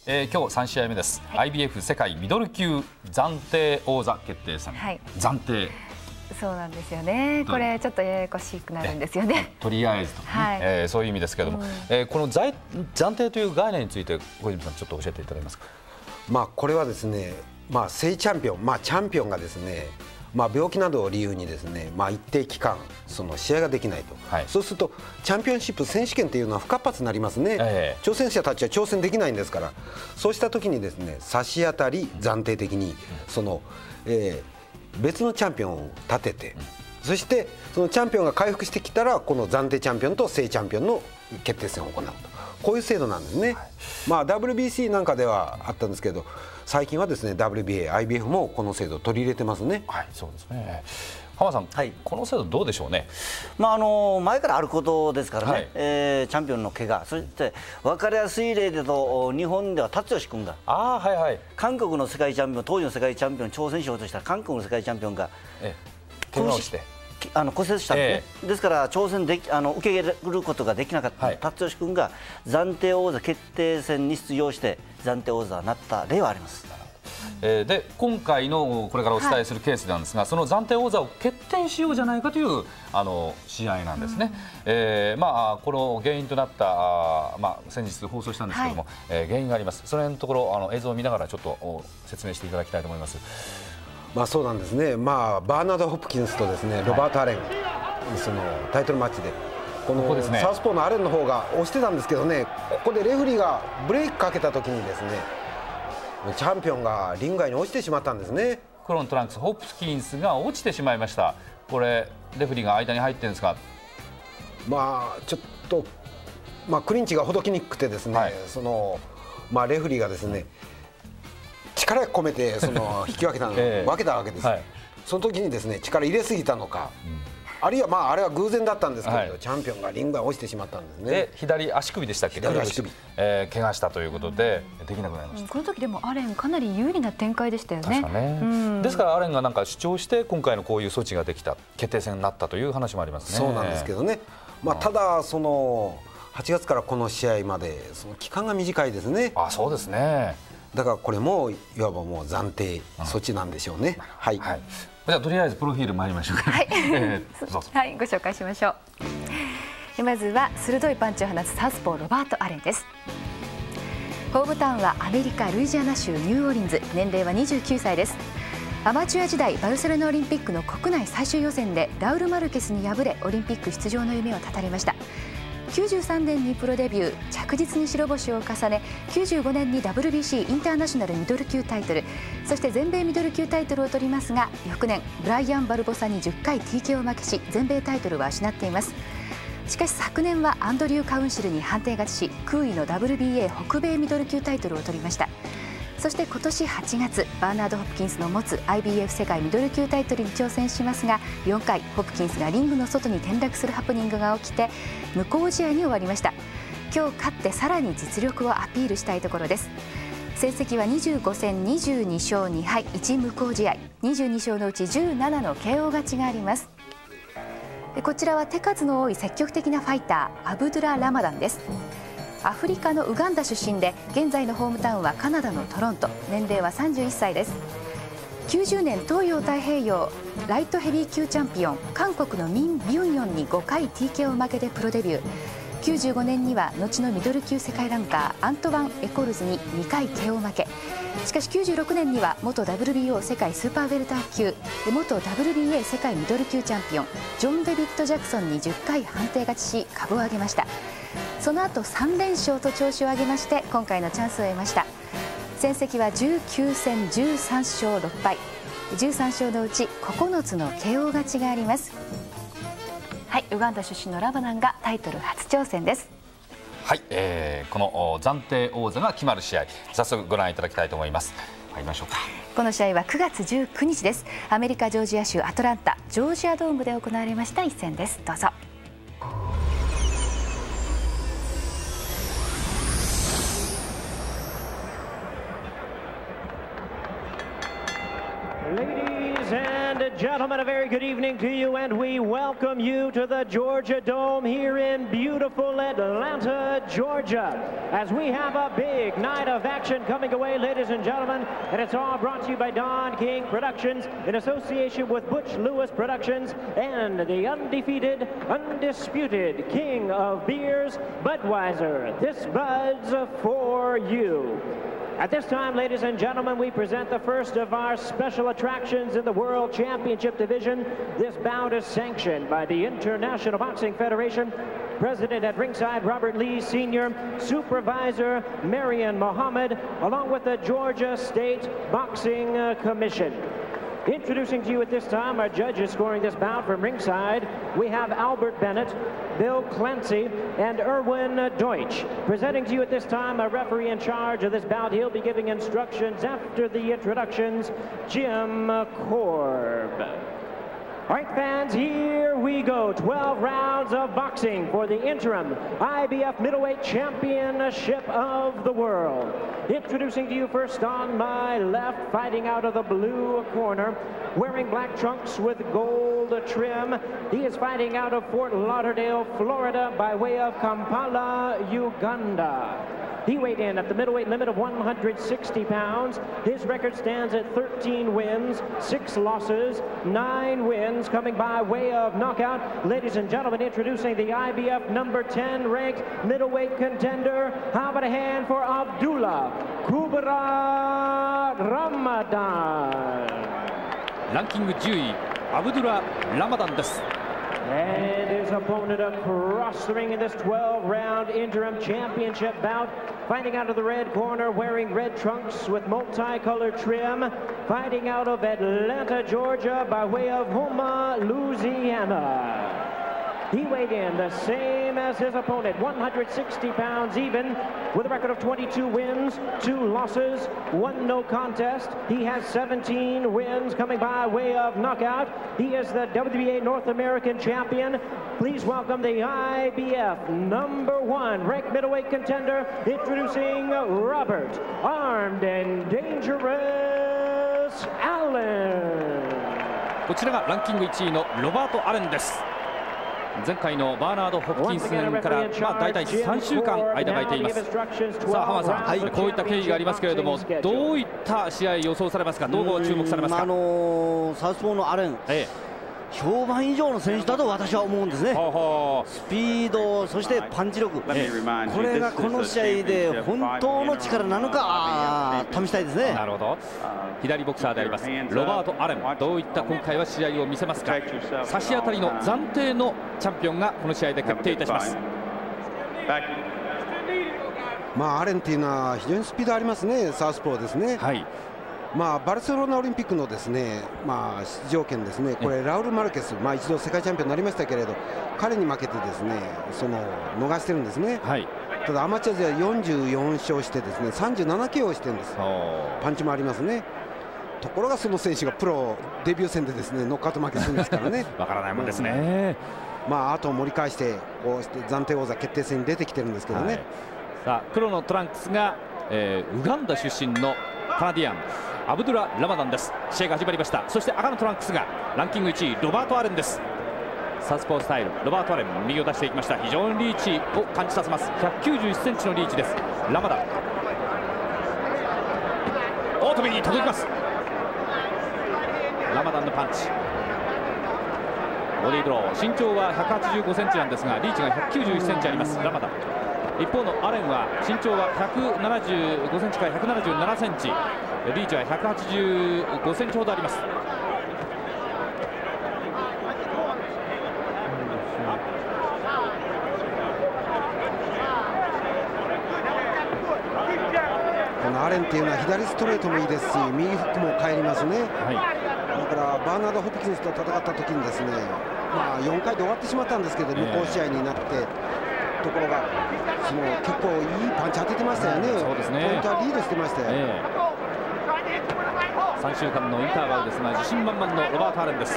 今日3試合目です、はい、IBF 世界ミドル級暫定王座決定戦、はい、暫定そうなんですよね。これちょっとややこしくなるんですよね。 とりあえずとかね、はい、そういう意味ですけれども、この暫定という概念について小泉さんちょっと教えていただけますか。 これはですね、正チャンピオン、チャンピオンがですね、病気などを理由にですね、一定期間その試合ができないと、はい、そうするとチャンピオンシップ選手権というのは不活発になりますね、挑戦者たちは挑戦できないんですから、そうした時にですね、差し当たり暫定的にその、別のチャンピオンを立てて、そしてそのチャンピオンが回復してきたらこの暫定チャンピオンと正チャンピオンの決定戦を行うと、こういう制度なんですね、はい、WBC なんかではあったんですけど、最近はですね WBA、IBF もこの制度を取り入れてますね。 はい、そうですね。浜さん、はい、この制度どうでしょうね。 前からあることですからね、はい、チャンピオンの怪我、そして分かりやすい例でと日本では辰吉君が、はいはい、韓国の世界チャンピオン、当時の世界チャンピオンに挑戦しようとした韓国の世界チャンピオンが怪我をして骨折したんですね、ですから挑戦でき受け入れることができなかった辰吉君が暫定王座決定戦に出場して暫定王座になった例はあります。 で今回のこれからお伝えするケースなんですが、その暫定王座を決定しようじゃないかという試合なんですね。この原因となった、先日放送したんですけども、原因があります。そのところ映像を見ながらちょっと説明していただきたいと思います。 そうなんですね、バーナード・ホプキンスとですね、ロバート・アレン、そのタイトルマッチでこのサウスポーのアレンの方が押してたんですけどね、ここでレフリーがブレーキかけた時にですね、チャンピオンがリング外に落ちてしまったんですね。 黒のトランクスホプキンスが落ちてしまいました。これレフリーが間に入ってるんですか。 ちょっとクリンチがほどきにくくてですね、はい、そのレフリーがですね、力込めてその引き分けたの、分けたわけです、はい、その時にですね力入れすぎたのか、あるいはあれは偶然だったんですけど、はい、チャンピオンがリングが落ちてしまったんですね。で左足首でしたっけ、 左足首、 怪我したということでできなくなりました。 この時でもアレンかなり有利な展開でしたよね。 ですからアレンがなんか主張して今回のこういう措置ができた、決定戦になったという話もありますね。 そうなんですけどね、ただその8月からこの試合までその期間が短いですね。 そうですね。 だからこれもいわばもう暫定措置なんでしょうね。はい。 じゃあとりあえずプロフィール参りましょうか。はい。 はい、ご紹介しましょう。まずは鋭いパンチを放つサウスポーロバート・アレンです。ホームタウンはアメリカルイジアナ州ニューオーリンズ、年齢は29歳です。アマチュア時代バルセロナオリンピックの国内最終予選でラウル・マルケスに敗れオリンピック出場の夢を絶たれました。93年にプロデビュー、着実に白星を重ね、95年に WBC インターナショナルミドル級タイトル、そして全米ミドル級タイトルを取りますが、翌年ブライアン・バルボサに10回 TK を負けし全米タイトルは失っています。しかし昨年はアンドリュー・カウンシルに判定勝ちし、空位の WBA 北米ミドル級タイトルを取りました。そして今年8月、バーナード・ホプキンスの持つ IBF 世界ミドル級タイトルに挑戦しますが、4回ホプキンスがリングの外に転落するハプニングが起きて無効試合に終わりました。今日勝ってさらに実力をアピールしたいところです。成績は25戦22勝2敗1無効試合、22勝のうち17の KO 勝ちがあります。こちらは手数の多い積極的なファイター、アブドゥラ・ラマダンです。アフリカのウガンダ出身で、現在のホームタウンはカナダのトロント、年齢は31歳です。90年東洋太平洋ライトヘビー級チャンピオン韓国のミン・ビュンヨンに5回 TK を負けてプロデビュー。95年には後のミドル級世界ランカーアントワン・エコルズに2回 KO 負け。しかし96年には元 WBO 世界スーパーウェルター級、元 WBA 世界ミドル級チャンピオンジョン・デビッド・ジャクソンに10回判定勝ちし株を上げました。その後3連勝と調子を上げまして今回のチャンスを得ました。戦績は19戦13勝6敗、13勝のうち9つの KO 勝ちがあります。はい、ウガンダ出身のラバナンがタイトル初挑戦です。 はい、この暫定王座が決まる試合、早速ご覧いただきたいと思います。参りましょうか。 この試合は9月19日です。アメリカジョージア州アトランタジョージアドームで行われました一戦です。どうぞ。 Ladies and and gentlemen, a very good evening to you, and we welcome you to the Georgia Dome here in beautiful Atlanta, Georgia, as we have a big night of action coming away, ladies and gentlemen, and it's all brought to you by Don King Productions in association with Butch Lewis Productions and the undefeated, undisputed king of beers, Budweiser. This Bud's for you. At this time, ladies and gentlemen, we present the first of our special attractions in the World Championship Division. This bout is sanctioned by the International Boxing Federation. President at ringside, Robert Lee Sr., Supervisor, Marion Mohammed, along with the Georgia State Boxing Commission. Introducing to you at this time our judges scoring this bout from ringside. We have Albert Bennett, Bill Clancy, and Erwin Deutsch. Presenting to you at this time a referee in charge of this bout. He'll be giving instructions after the introductions, Jim Korb. All right, fans, here we go. 12 rounds of boxing for the interim IBF Middleweight Championship of the World. Introducing to you first on my left, fighting out of the blue corner, wearing black trunks with gold trim. He is fighting out of Fort Lauderdale, Florida, by way of Kampala, Uganda. He weighed in at the middleweight limit of 160 pounds. His record stands at 13 wins, 6 losses, 9 wins, coming by way of knockout. Ladies and gentlemen, introducing the IBF number 10 ranked middleweight contender. How about a hand for Abdullah Kubra Ramadan. ランキング10位、アブドゥラ・ラマダンです。 And his opponent across the ring in this 12-round interim championship bout, fighting out of the red corner, wearing red trunks with multicolored trim, fighting out of Atlanta, Georgia, by way of Houma, Louisiana. He weighed in the same as his opponent, 160 pounds even, with a record of 22 wins, 2 losses, 1 no contest. He has 17 wins coming by way of knockout. He is the WBA North American champion. Please welcome the IBF number 1 ranked middleweight contender, introducing Robert Armed and Dangerous Allen. こちらがランキング1位のロバート・アレンです。 前回のバーナード・ホプキンス戦から大体3週間間が空いています。さあ浜田さん、こういった経緯がありますけれども、どういった試合予想されますか、どう注目されますか。 サウスポーのアレン、評判以上の選手だと私は思うんですね。スピード、そしてパンチ力、これがこの試合で本当の力なのか試したいですね。 なるほど。左ボクサーでありますロバート・アレン、どういった今回は試合を見せますか。差し当たりの暫定のチャンピオンがこの試合で決定いたします。 アレンっていうのは非常にスピードありますね。サウスポーですね。はい。バルセロナオリンピックのですね、出場権ですね、これラウル・マルケス、一度世界チャンピオンになりましたけれど、彼に負けてですね、逃してるんですね。はい、ただアマチュアでは44勝してですね、37 KO してるんです。パンチもありますね。ところがその選手がプロデビュー戦でですね、ノックアウト負けするんですからね。 わからないもんですね。 あと盛り返してこうして暫定王座決定戦に出てきてるんですけどね。 さあ黒のトランクスが、ウガンダ出身のカナディアン。 アブドゥラ・ラマダンです。試合が始まりました。そして赤のトランクスがランキング1位ロバート・アレンです。サウスポースタイルロバート・アレン、右を出していきました。非常にリーチを感じさせます。191センチのリーチです。ラマダン、オートビに届きます。ラマダンのパンチ、ボディードロー、身長は185センチなんですがリーチが191センチあります。ラマダン。一方のアレンは身長は175センチから177センチ、リーチは185センチほどあります。 このアレンっていうのは左ストレートもいいですし、右フックも返りますね。はい、だからバーナード・ホプキンスと戦った時にですね、4回で終わってしまったんですけど、無効試合になって。ところが結構いいパンチ当ててましたよね。そうですね。ポイントはリードしてましたよ。 3週間のインターバルですが自信満々のロバート・アレンです。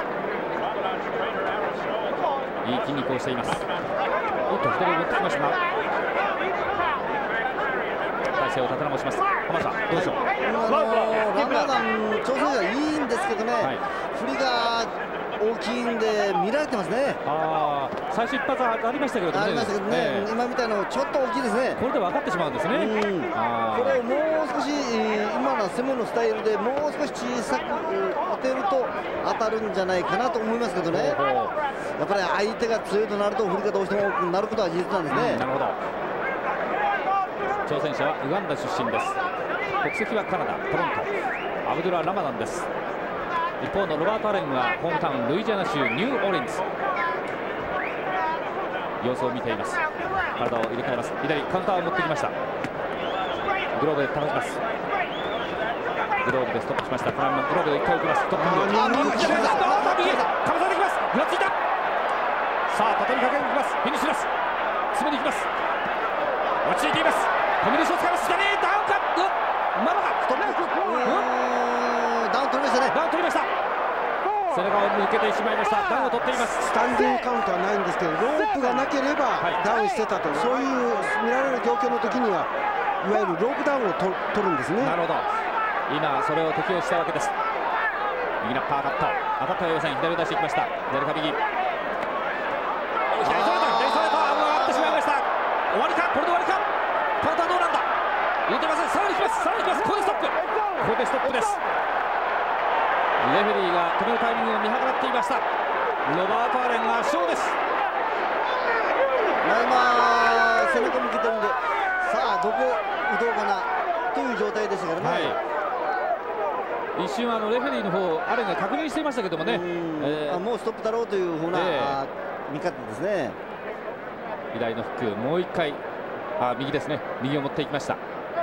いい筋肉をしています。おっと左を持ってきましたが対勢を立て直します。浜田さんどうでしょう。 ラマダン調整がいいんですけどね、振りが大きいんで見られてますね。 最初一発ありましたけどね。 ありましたけどね、今みたいなのちょっと大きいですね。 これで分かってしまうんですね。 これをもう少し今の攻めのスタイルでもう少し小さく当てると当たるんじゃないかなと思いますけどね。やっぱり相手が強いとなると振りがどうしても多くなることは事実なんですね。 なるほど。挑戦者はウガンダ出身です。国籍はカナダトロント、アブドゥラ・ラマダンです。一方のロバート・アレンはホームタウンルイジアナ州ニューオーリンズ。様子を見ています。体を入れ替えます。左カウンターを持ってきました。グローブで倒します。グローブでストップしました。グローブで1回置きます。トップにかぶさってきます。ぐらついた。さあ畳みかけに行きます。フィニッシュです。詰めに行きます。落ち着いています。コンビネーションを使います。左ダウンカット。まだストップ。 ダウン取りましたね。 ダウン取りました。背中を抜けてしまいました。ダウンを取っています。 スタンディングカウントはないんですけど、ロープがなければダウンしてたと、そういう見られる状況の時にはいわゆるロープダウンを取るんですね。 なるほど。今それを適用したわけです。右のパーカット当たったように左を出していきました。左か右、左それと上がってしまいました。終わりか、これで終わりか。カウンターどうなんだ。入れてません。さらに行きます。さらに行きます。ここでストップ。ここでストップです。レフェリーが止めるタイミングを見計らっていました。ロバート・アレンが圧勝です。 今背中向けてるんで、さあどこ打とうかなという状態でしたからね。 一瞬レフェリーの方アレンが確認していましたけどもね、 もうストップだろうというふうな見方ですね。 左のフックもう1回、右ですね、右を持っていきました。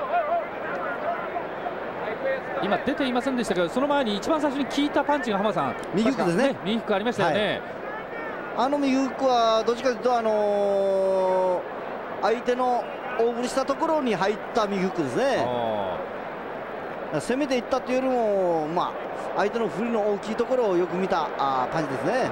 今出ていませんでしたけど、その前に一番最初に効いたパンチが浜田さん、 右フックですね。 右フックありましたよね。 右フックはどっちかというと相手の大振りしたところに入った右フックですね。攻めていったというよりも、相手の振りの大きいところをよく見た感じですね。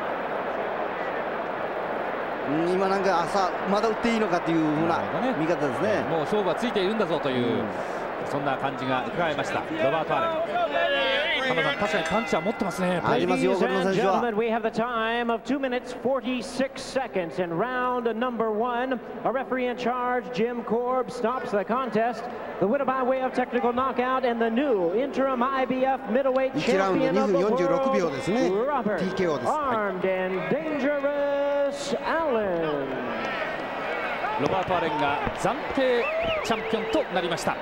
今なんかまだ打っていいのかというふうな見方ですね。 もう勝負はついているんだぞという、そんな感じが伺えました。ロバート・アレン。浜田さん、確かにパンチは持ってますね。 ありますよ、この選手は。 We have the time of 2 minutes 46 seconds in round number 1. A referee in charge, Jim Korb, stops the contest. The winner by way of technical knockout and the new interim IBF middleweight champion of the world, Robert Armed and Dangerous Allen. ロバート・アレンが暫定チャンピオンとなりました。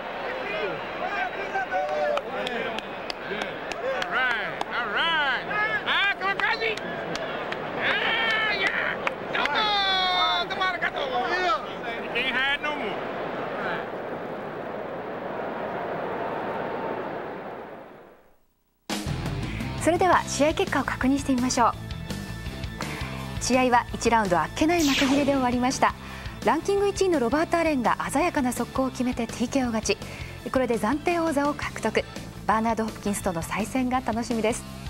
それでは試合結果を確認してみましょう。試合は1ラウンドあっけない幕切れで終わりました。ランキング1位のロバート・アレンが鮮やかな速攻を決めて TKO 勝ち。これで暫定王座を獲得。バーナード・ホプキンスとの再戦が楽しみです。